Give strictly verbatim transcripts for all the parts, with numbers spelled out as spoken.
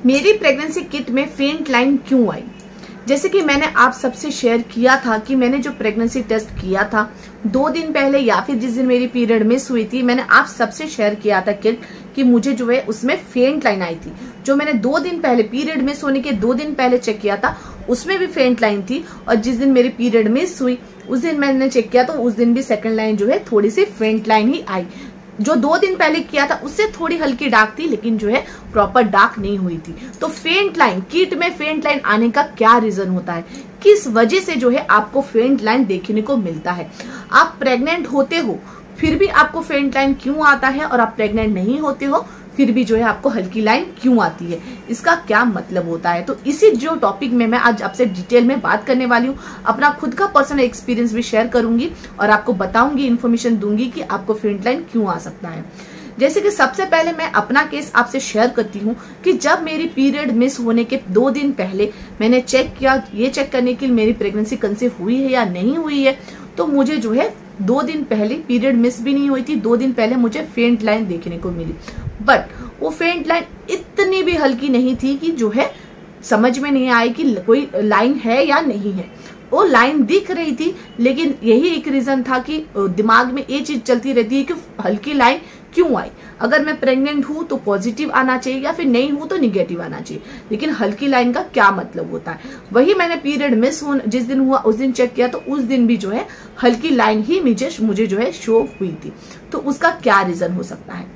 मेरी pregnancy kit में फेंट लाइन क्यों आई। जैसे कि मैंने आप सबसे शेयर किया था कि मैंने जो प्रेगनेंसी टेस्ट किया था दो दिन पहले या फिर जिस दिन मेरी पीरियड मिस हुई थी, मैंने आप सबसे शेयर किया था किट कि मुझे जो है उसमें फेंट लाइन आई थी। जो मैंने दो दिन पहले पीरियड मिस होने के दो दिन पहले चेक किया था उसमें भी फेंट लाइन थी, और जिस दिन मेरी पीरियड मिस हुई उस दिन मैंने चेक किया तो उस दिन भी सेकंड लाइन जो है थोड़ी सी फेंट लाइन ही आई। जो दो दिन पहले किया था उससे थोड़ी हल्की डार्क थी, लेकिन जो है प्रॉपर डार्क नहीं हुई थी। तो फेंट लाइन, किट में फेंट लाइन आने का क्या रीजन होता है, किस वजह से जो है आपको फेंट लाइन देखने को मिलता है। आप प्रेग्नेंट होते हो फिर भी आपको फेंट लाइन क्यों आता है, और आप प्रेग्नेंट नहीं होते हो फिर भी जो है आपको हल्की लाइन क्यों आती है, इसका क्या मतलब होता है। तो इसी जो टॉपिक में मैं आज आपसे डिटेल में बात करने वाली हूँ। अपना खुद का पर्सनल एक्सपीरियंस भी शेयर करूंगी और आपको बताऊंगी, इन्फॉर्मेशन दूंगी कि आपको फेंट लाइन क्यों आ सकता है। जैसे कि सबसे पहले मैं अपना केस आपसे शेयर करती हूँ कि जब मेरी पीरियड मिस होने के दो दिन पहले मैंने चेक किया, ये चेक करने के लिए मेरी प्रेगनेंसी कंसीव हुई है या नहीं हुई है, तो मुझे जो है दो दिन पहले पीरियड मिस भी नहीं हुई थी, दो दिन पहले मुझे फेंट लाइन देखने को मिली। बट वो फेंट लाइन इतनी भी हल्की नहीं थी कि जो है समझ में नहीं आए कि कोई लाइन है या नहीं है। वो लाइन दिख रही थी, लेकिन यही एक रीजन था कि दिमाग में ये चीज चलती रहती है कि हल्की लाइन क्यों आई। अगर मैं प्रेग्नेंट हूं तो पॉजिटिव आना चाहिए या फिर नहीं हूं तो निगेटिव आना चाहिए, लेकिन हल्की लाइन का क्या मतलब होता है। वही मैंने पीरियड मिस हो जिस दिन हुआ उस दिन चेक किया तो उस दिन भी जो है हल्की लाइन ही मुझे मुझे जो है शो हुई थी। तो उसका क्या रीजन हो सकता है।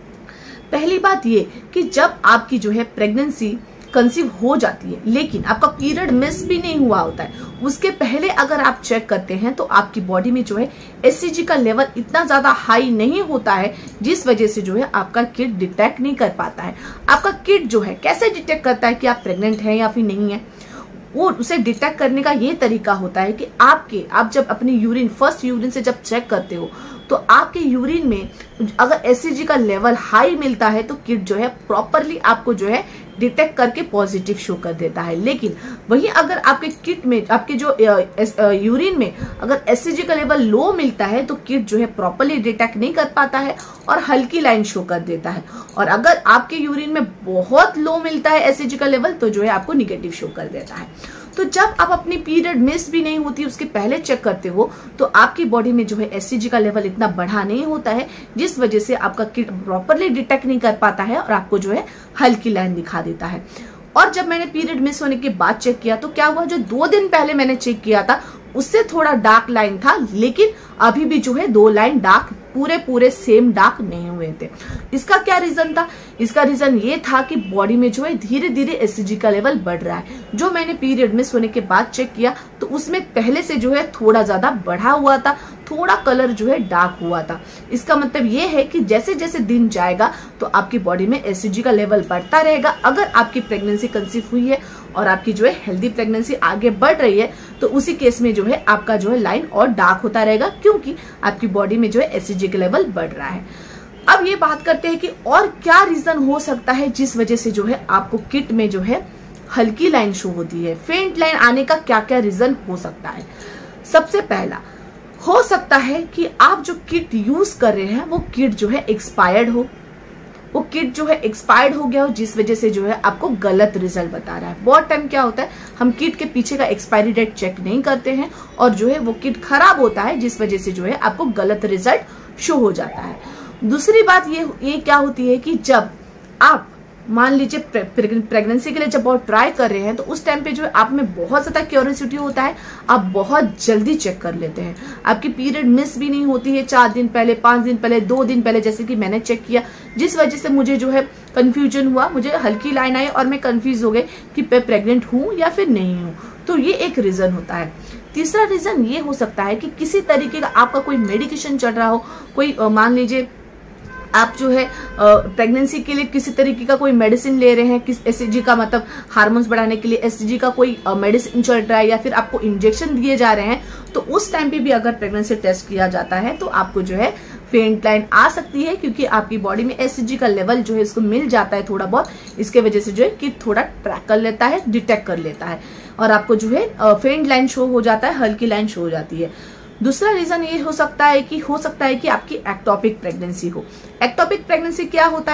पहली बात ये कि जब आपकी जो है प्रेगनेंसी कंसीव हो जाती है लेकिन आपका पीरियड मिस भी नहीं हुआ होता है, उसके पहले अगर आप चेक करते हैं तो आपकी बॉडी में जो है एससीजी का लेवल इतना ज्यादा हाई नहीं होता है, जिस वजह से जो है आपका किट डिटेक्ट नहीं कर पाता है। आपका किट जो है कैसे डिटेक्ट करता है कि आप प्रेग्नेंट हैं या फिर नहीं है, वो उसे डिटेक्ट करने का ये तरीका होता है कि आपके आप जब अपनी यूरिन फर्स्ट यूरिन से जब चेक करते हो तो आपके यूरिन में अगर एससीजी का लेवल हाई मिलता है तो किट जो है प्रॉपरली आपको जो है डिटेक्ट करके पॉजिटिव शो कर देता है। लेकिन वही अगर आपके किट में आपके जो यूरिन में अगर एससीजी का लेवल लो मिलता है तो किट जो है प्रॉपरली डिटेक्ट नहीं कर पाता है और हल्की लाइन शो कर देता है। और अगर आपके यूरिन में बहुत लो मिलता है एससीजी का लेवल तो जो है आपको निगेटिव शो कर देता है। तो जब आप अपनी पीरियड मिस भी नहीं होती उसके पहले चेक करते हो तो आपकी बॉडी में जो है एससीजी का लेवल इतना बढ़ा नहीं होता है, जिस वजह से आपका किट प्रॉपरली डिटेक्ट नहीं कर पाता है और आपको जो है हल्की लाइन दिखा देता है। और जब मैंने पीरियड मिस होने के बाद चेक किया तो क्या हुआ, जो दो दिन पहले मैंने चेक किया था उससे थोड़ा डार्क लाइन था, लेकिन अभी भी जो है दो लाइन डार्क पूरे पूरे सेम डार्क नहीं हुए थे। इसका क्या रीजन था, इसका रीजन ये था कि बॉडी में जो है धीरे धीरे एससीजी का लेवल बढ़ रहा है। जो मैंने पीरियड मिस होने के बाद चेक किया तो उसमें पहले से जो है थोड़ा ज्यादा बढ़ा हुआ था, थोड़ा कलर जो है डार्क हुआ था। इसका मतलब ये है कि जैसे जैसे दिन जाएगा तो आपकी बॉडी में एससीजी का लेवल बढ़ता रहेगा। अगर आपकी प्रेगनेंसी कंसीव हुई है और आपकी जो है हेल्दी प्रेगनेंसी आगे बढ़ रही है तो उसी केस में जो है आपका जो है लाइन और डार्क होता रहेगा, क्योंकि आपकी बॉडी में जो है एससीजी का लेवल बढ़ रहा है। अब ये बात करते हैं कि और क्या रीजन हो सकता है जिस वजह से जो है आपको किट में जो है हल्की लाइन शो होती है। फेंट लाइन आने का क्या क्या रीजन हो सकता है। सबसे पहला हो सकता है कि आप जो किट यूज कर रहे हैं वो किट जो है एक्सपायर्ड हो, वो किट जो है एक्सपायर्ड हो गया हो, जिस वजह से जो है आपको गलत रिजल्ट बता रहा है। बहुत टाइम क्या होता है हम किट के पीछे का एक्सपायरी डेट चेक नहीं करते हैं और जो है वो किट खराब होता है, जिस वजह से जो है आपको गलत रिजल्ट शो हो जाता है। दूसरी बात ये ये क्या होती है कि जब आप मान लीजिए प्रेगनेंसी के लिए जब बहुत ट्राई कर रहे हैं तो उस टाइम पे जो है आप में बहुत ज्यादा क्यूरियोसिटी होता है, आप बहुत जल्दी चेक कर लेते हैं। आपकी पीरियड मिस भी नहीं होती है चार दिन पहले, पांच दिन पहले, दो दिन पहले, जैसे कि मैंने चेक किया, जिस वजह से मुझे जो है कंफ्यूजन हुआ, मुझे हल्की लाइन आई और मैं कंफ्यूज हो गई कि मैं प्रेग्नेंट हूं या फिर नहीं हूं। तो ये एक रीजन होता है। तीसरा रीजन ये हो सकता है कि किसी तरीके का आपका कोई मेडिकेशन चल रहा हो, कोई मान लीजिए आप जो है प्रेगनेंसी के लिए किसी तरीके का कोई मेडिसिन ले रहे हैं, किस एससीजी का मतलब हार्मोन्स बढ़ाने के लिए एससीजी का कोई मेडिसिन चल रहा है या फिर आपको इंजेक्शन दिए जा रहे हैं, तो उस टाइम पे भी अगर प्रेगनेंसी टेस्ट किया जाता है तो आपको जो है फेंट लाइन आ सकती है, क्योंकि आपकी बॉडी में एससीजी का लेवल जो है इसको मिल जाता है थोड़ा बहुत, इसके वजह से जो है कि थोड़ा ट्रैक कर लेता है, डिटेक्ट कर लेता है और आपको जो है फेंट लाइन शो हो जाता है, हल्की लाइन शो हो जाती है। दूसरा रीजन ये हो सकता है कि हो सकता है कि आपकी एक्टोपिक प्रेगनेंसी हो। एक्टोपिक प्रेगनेंसी क्या होता है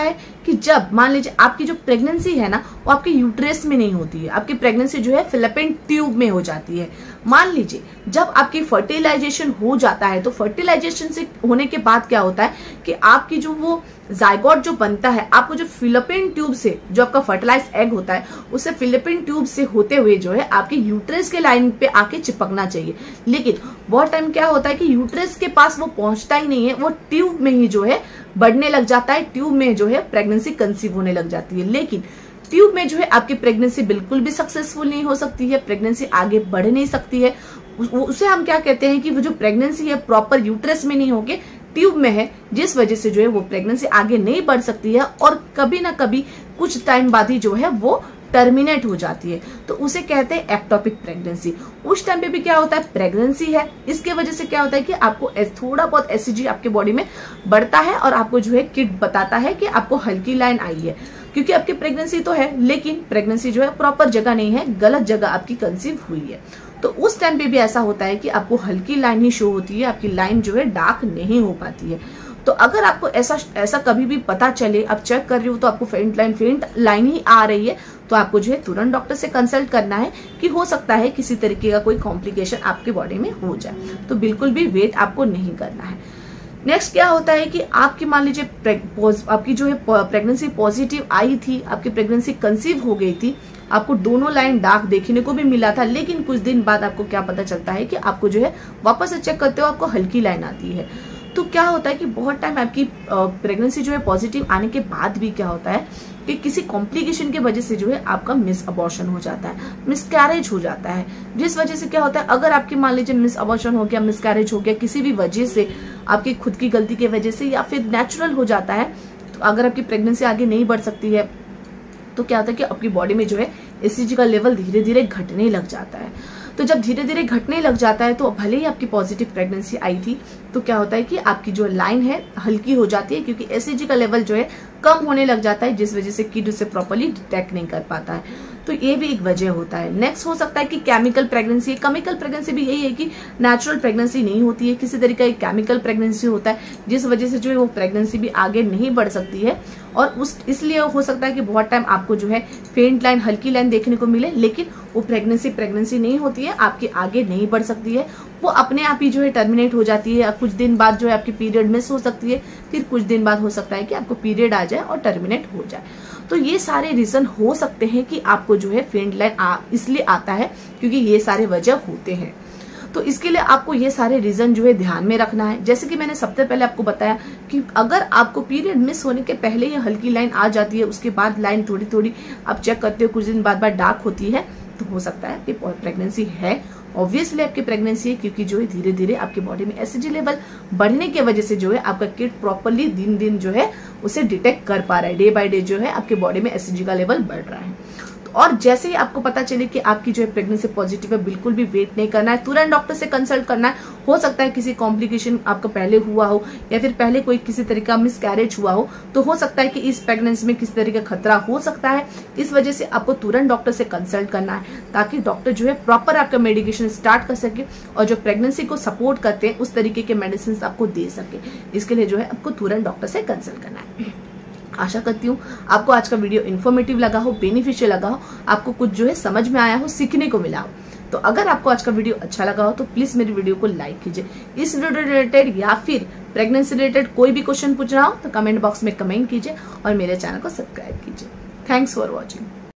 कि जब मान लीजिए आपकी जो प्रेगनेंसी है ना वो आपके यूट्रस में नहीं होती है, आपकी प्रेगनेंसी जो है फिलिपिन ट्यूब में हो जाती है। मान लीजिए जब आपकी फर्टिलाइजेशन हो जाता है तो फर्टिलाइजेशन से होने के बाद क्या होता है कि आपकी जो वो जाइगोट जो बनता है, आपको जो फिलिपिन ट्यूब से जो आपका फर्टिलाइज एग होता है उसे फिलिपिन ट्यूब से होते हुए जो है आपके यूट्रस के लाइन पे आके चिपकना चाहिए। लेकिन बहुत टाइम क्या होता है कि यूट्रस के पास वो पहुंचता ही नहीं है, वो ट्यूब में ही जो है बढ़ने लग जाता है, ट्यूब में जो है प्रेगनेंसी कंसीव होने लग जाती है। लेकिन ट्यूब में जो है आपकी प्रेगनेंसी बिल्कुल भी सक्सेसफुल नहीं हो सकती है, प्रेगनेंसी आगे बढ़ नहीं सकती है। उसे हम क्या कहते हैं कि वो जो प्रेगनेंसी है प्रॉपर यूट्रस में नहीं होके ट्यूब में है, जिस वजह से जो है वो प्रेगनेंसी आगे नहीं बढ़ सकती है और कभी ना कभी कुछ टाइम बाद ही जो है वो टर्मिनेट हो जाती है। तो उसे कहते हैं एक्टोपिक प्रेगनेंसी। उस टाइम पे भी क्या होता है, प्रेगनेंसी है, इसके वजह से क्या होता है कि आपको थोड़ा बहुत एसिडी आपके बॉडी में बढ़ता है और आपको जो है किट बताता है कि आपको हल्की लाइन आई है, क्योंकि आपकी प्रेगनेंसी तो है लेकिन प्रेगनेंसी जो है प्रॉपर जगह नहीं है, गलत जगह आपकी कंसीव हुई है। तो उस टाइम पे भी ऐसा होता है कि आपको हल्की लाइन ही शो होती है, आपकी लाइन जो है डार्क नहीं हो पाती है। तो अगर आपको ऐसा ऐसा कभी भी पता चले, आप चेक कर रही हो तो आपको फेंट लाइन फेंट लाइन ही आ रही है, तो आपको जो है तुरंत डॉक्टर से कंसल्ट करना है कि हो सकता है किसी तरीके का कोई कॉम्प्लिकेशन आपके बॉडी में हो जाए। तो बिल्कुल भी वेट आपको नहीं करना है। नेक्स्ट क्या होता है कि आपकी मान लीजिए आपकी जो है प्रेगनेंसी पॉजिटिव आई थी, आपकी प्रेगनेंसी कंसीव हो गई थी, आपको दोनों लाइन डार्क देखने को भी मिला था, लेकिन कुछ दिन बाद आपको क्या पता चलता है कि आपको जो है वापस से चेक करते हो आपको हल्की लाइन आती है। तो क्या होता है कि बहुत टाइम आपकी प्रेगनेंसी जो है पॉजिटिव आने के बाद भी क्या होता है कि किसी कॉम्प्लिकेशन की वजह से जो है आपका मिस अबॉर्शन हो जाता है, मिसकैरेज हो जाता है, जिस वजह से क्या होता है अगर आपकी मान लीजिए मिस अबॉर्शन हो गया, मिसकैरेज हो गया किसी भी वजह से, आपकी खुद की गलती की वजह से या फिर नेचुरल हो जाता है, तो अगर आपकी प्रेगनेंसी आगे नहीं बढ़ सकती है तो क्या होता है कि आपकी बॉडी में जो है एसिडी का लेवल धीरे धीरे घटने लग जाता है। तो जब धीरे धीरे घटने लग जाता है तो भले ही आपकी पॉजिटिव प्रेगनेंसी आई थी तो क्या होता है कि आपकी जो लाइन है हल्की हो जाती है, क्योंकि एसिडी का लेवल जो है कम होने लग जाता है, जिस वजह से किड उसे प्रॉपर्ली डिटेक्ट नहीं कर पाता है। तो ये भी एक वजह होता है। नेक्स्ट हो सकता है कि केमिकल प्रेगनेंसी। केमिकल प्रेगनेंसी भी यही है कि नेचुरल प्रेगनेंसी नहीं होती है, किसी तरीके का केमिकल प्रेगनेंसी होता है, जिस वजह से जो है वो प्रेगनेंसी भी आगे नहीं बढ़ सकती है। और उस इसलिए हो सकता है कि बहुत टाइम आपको जो है फेंट लाइन हल्की लाइन देखने को मिले, लेकिन वो प्रेगनेंसी प्रेगनेंसी नहीं होती है, आपकी आगे नहीं बढ़ सकती है, वो अपने आप ही जो है टर्मिनेट हो जाती है। कुछ दिन बाद जो है आपकी पीरियड मिस हो सकती है, फिर कुछ दिन बाद हो सकता है कि आपको पीरियड आ जाए और टर्मिनेट हो जाए। तो ये सारे रीजन हो सकते हैं कि आपको जो है फेंट लाइन इसलिए आता है क्योंकि ये सारे वजह होते हैं। तो इसके लिए आपको ये सारे रीजन जो है ध्यान में रखना है। जैसे कि मैंने सबसे पहले आपको बताया कि अगर आपको पीरियड मिस होने के पहले ये हल्की लाइन आ जाती है, उसके बाद लाइन थोड़ी थोड़ी आप चेक करते हो कुछ दिन बाद बाद डार्क होती है, तो हो सकता है कि प्रेगनेंसी है। ऑब्वियसली आपकी प्रेगनेंसी है, क्योंकि जो है धीरे धीरे आपकी बॉडी में एसिडी लेवल बढ़ने की वजह से जो है आपका किड प्रॉपरली दिन दिन जो है उसे डिटेक्ट कर पा रहा है, डे बाय डे जो है आपके बॉडी में एसिडी का लेवल बढ़ रहा है। और जैसे ही आपको पता चले कि आपकी जो है प्रेगनेंसी पॉजिटिव है, बिल्कुल भी वेट नहीं करना है, तुरंत डॉक्टर से कंसल्ट करना है। हो सकता है किसी कॉम्प्लिकेशन आपका पहले हुआ हो या फिर पहले कोई किसी तरीके का मिसकैरेज हुआ हो, तो हो सकता है कि इस प्रेगनेंसी में किसी तरीके का खतरा हो सकता है। इस वजह से आपको तुरंत डॉक्टर से कंसल्ट करना है, ताकि डॉक्टर जो है प्रॉपर आपका मेडिकेशन स्टार्ट कर सके और जो प्रेगनेंसी को सपोर्ट करते हैं उस तरीके के मेडिसिन आपको दे सके। इसके लिए जो है आपको तुरंत डॉक्टर से कंसल्ट करना है। आशा करती हूँ आपको आज का वीडियो इन्फॉर्मेटिव लगा हो, बेनिफिशियल लगा हो, आपको कुछ जो है समझ में आया हो, सीखने को मिला हो। तो अगर आपको आज का वीडियो अच्छा लगा हो तो प्लीज मेरी वीडियो को लाइक कीजिए। इस वीडियो रिलेटेड या फिर प्रेगनेंसी रिलेटेड कोई भी क्वेश्चन पूछना हो तो कमेंट बॉक्स में कमेंट कीजिए और मेरे चैनल को सब्सक्राइब कीजिए। Thanks for watching.